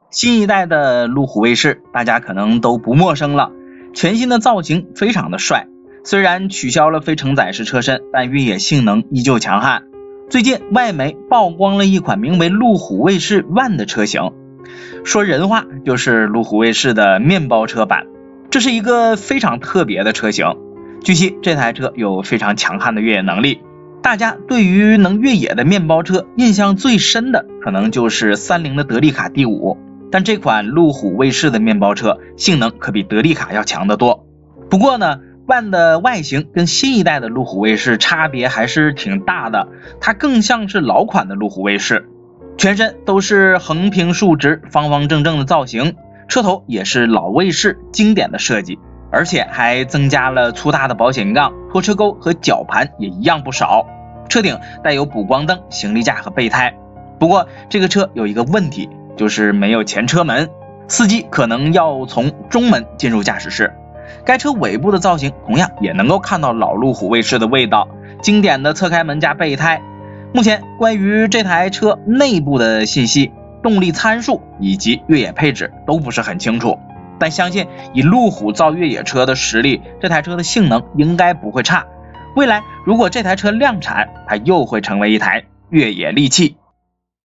新一代的路虎卫士大家可能都不陌生了，全新的造型非常的帅，虽然取消了非承载式车身，但越野性能依旧强悍。最近外媒曝光了一款名为路虎卫士 ONE 的车型，说人话就是路虎卫士的面包车版，这是一个非常特别的车型。据悉这台车有非常强悍的越野能力，大家对于能越野的面包车印象最深的可能就是30的德利卡 D5， 但这款路虎卫士的面包车性能可比德利卡要强得多。不过呢，ONE 的外形跟新一代的路虎卫士差别还是挺大的，它更像是老款的路虎卫士，全身都是横平竖直方方正正的造型，车头也是老卫士经典的设计，而且还增加了粗大的保险杠，拖车钩和绞盘也一样不少，车顶带有补光灯、行李架和备胎。不过这个车有一个问题，就是没有前车门，司机可能要从中门进入驾驶室。该车尾部的造型同样也能够看到老路虎卫士的味道，经典的侧开门加备胎。目前关于这台车内部的信息、动力参数以及越野配置都不是很清楚，但相信以路虎造越野车的实力，这台车的性能应该不会差。未来如果这台车量产，它又会成为一台越野利器。